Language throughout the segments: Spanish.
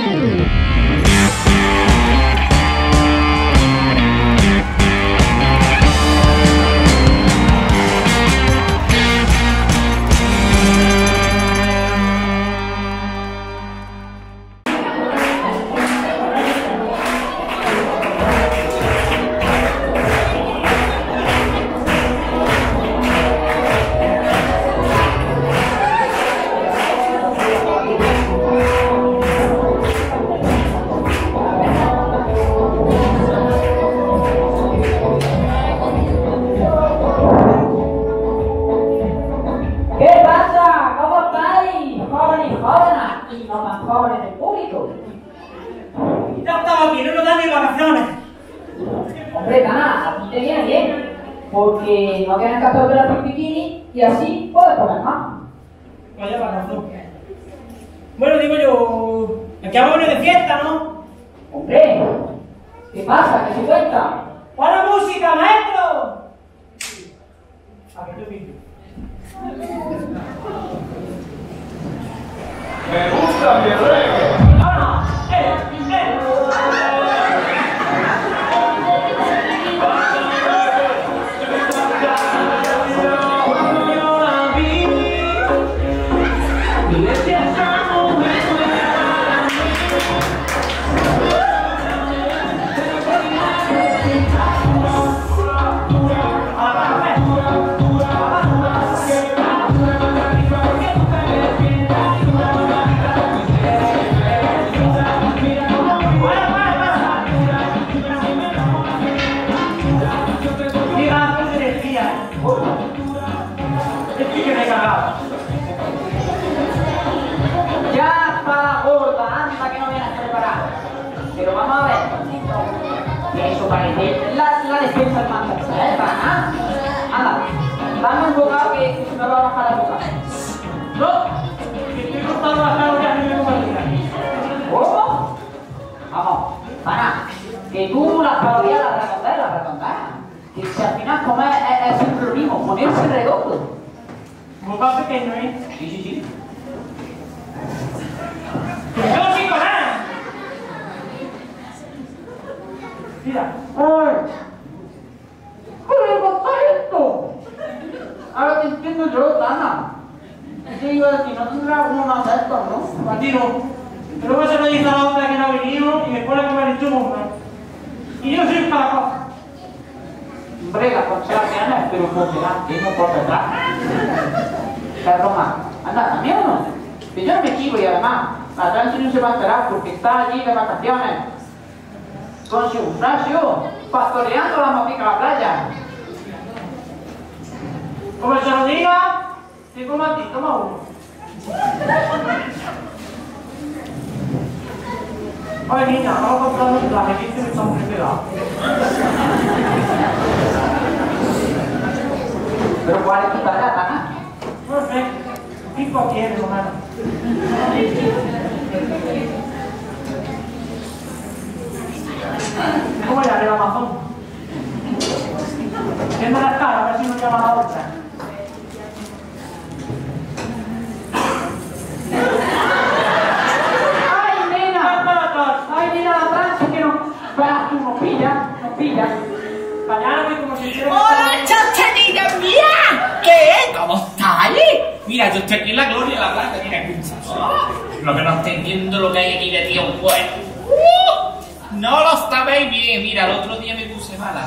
Hombre, Tana, a ti te viene bien, porque no tienes que hacer operar por bikini y así puedes comer más. Vaya razón. Bueno, digo yo, aquí vamos a venir de fiesta, ¿no? Hombre, ¿qué pasa? ¿Qué se cuenta? ¡Pon la música, maestro! A ver, yo vi. Me gusta mi reggae. ¡Vámonos! Ya está gorda, anda que no vienes preparada. Pero vamos a ver. Eso parece la defensa del mandato, ¿eh? Anda, dame un bocado que se me va a bajar la boca. No, que estoy cortando las calorías y me voy a tirar. ¿Cómo? Vamos, Ana, que tú las calorías las redondeas. Que si al final comer es siempre lo mismo, ponerse redondo. Bocado pequeño, ¿eh? Sí. ¡Yo sin comer! Mira. ¡Ay! ¿Pero qué es esto? Ahora te entiendo yo, Tana. ¿Qué iba a decir? No tendrá uno más de estos, ¿no? Patino, luego se me dice a la otra que no ha venido y después la que me ha dicho bomba. Y yo soy para la cosa. Hombre, la concha tienes, pero por delante, no por detrás. La Roma, anda, ¿también o no? Que yo no me equivoco y además, la Transi no se va a enterar porque está allí de vacaciones. Con su gimnasio, pastoreando las moticas a la playa. Como se lo diga, te como a ti, toma uno. Oye, niña, vamos a comprar un traje que este me está muy pegado. Pero ¿cuál es tu talla, Tana? Perfecto. Tipo aquí, hermano. ¿Cómo era el Amazon? Viendo las caras, a ver si nos llama la otra. ¡Ay, nena! ¡Ay, nena, la Transi que no! Verás tú, nos pilla. Callate como si hiciera... ¡Hola, chochanita mía! ¿Qué? ¿Cómo estáis? Mira, yo estoy aquí en la gloria de la plata, mira, escucha. Lo que no estáis viendo lo que hay aquí de tío bueno. No lo sabéis bien, mira, el otro día me puse mala.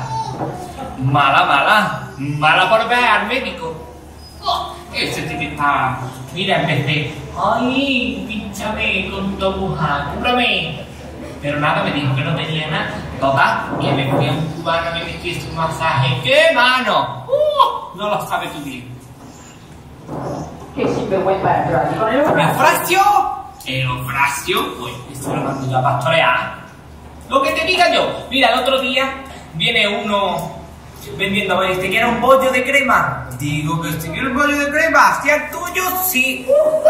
Mala por ver al médico. Ese tío está... Mira, en vez de... ¡Ay, pínchame con tu aguja, cúrame! Pero nada, me dijo que no tenía nada. Total, que me fui a un cubano que me hiciese un masaje. ¡Qué mano! No lo sabe tu bien. ¡Qué sinvergüenza! Pero aquí con el ¿Eufrasio? ¿Eufrasio? Pues eso lo mando yo a pastorear. Lo que te diga yo. Mira, el otro día viene uno vendiendo, ¿te quiere un bollo de crema? Digo que si quiere un bollo de crema, si es tuyo, sí.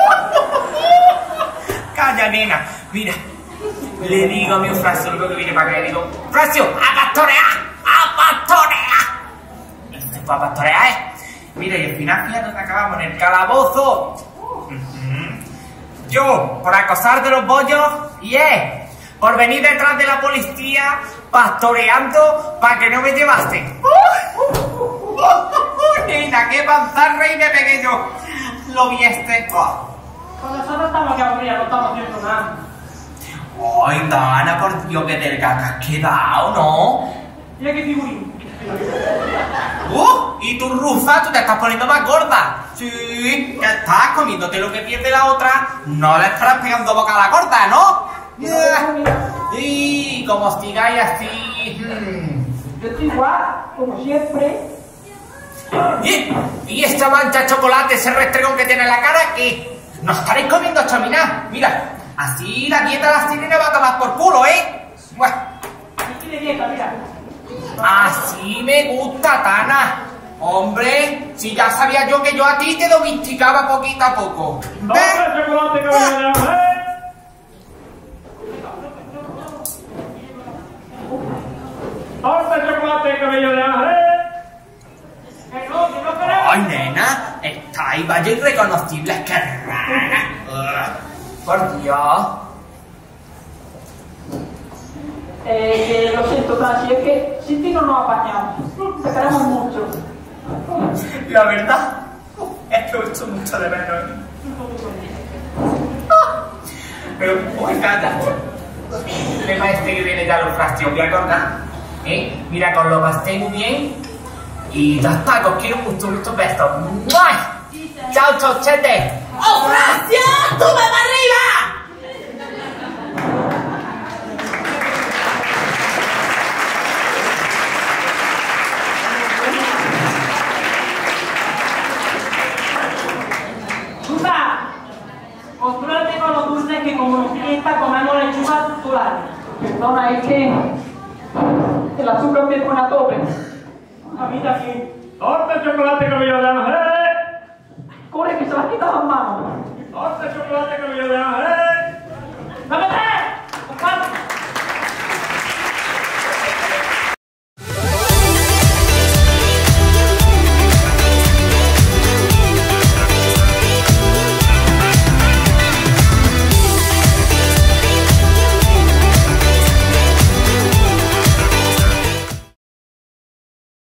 Calla, nena. Mira, le digo a mi Eufrasio, lo que viene para acá, le digo, Eufrasio, ¡a pastorear! ¡A pastorear! Esto es para pastorear, ¿eh? Mira, y al final, fíjate, acabamos en el calabozo. Yo, por acosarte los bollos, y por venir detrás de la policía pastoreando para que no me llevaste. Nena, qué panzarra y me pegué yo. Lo vi este. Con nosotros estamos aquí aburridos, no estamos haciendo nada. Ay, Dana, por Dios, que delgada que has quedado, ¿no? Mira qué figurín. Y tu rufa, tú te estás poniendo más gorda. Sí, ya estás comiéndote lo que pierde la otra. No le estarás pegando boca a la gorda, ¿no? Y como sigáis así. Yo estoy igual, como siempre. Y esta mancha de chocolate, ese restregón que tiene en la cara, que no estaréis comiendo chaminás. Mira, así la dieta de la sirena va a tomar por culo, Bueno. Aquí de dieta, mira. Así me gusta, Tana. Hombre, si ya sabía yo que yo a ti te domesticaba poquito a poco. ¡Vamos, chocolate, caballero! ¡Torta de chocolate, cabello de ángel! ¡Ay, nena! Estáis vaya irreconocibles, qué rara. Por Dios. Que lo siento, Franci, es que sin ti no nos apañamos. Te queremos mucho. La verdad es que os echo mucho de menos. Pero, uy, calla. Lema este que viene ya los frascos, voy a cortar. Mira, con lo pasé muy bien. Y ya está, que os quiero mucho, muchos besos. ¡Mua! ¡Chao, chochete! ¡Oh, Francia! ¡Tú me vas arriba! Contrólate con los dulces que como nos fiesta comemos lechuga titulares. Perdona, es que el azúcar me pone a tope. A mí también. ¡Torta de chocolate, cabello de ángel!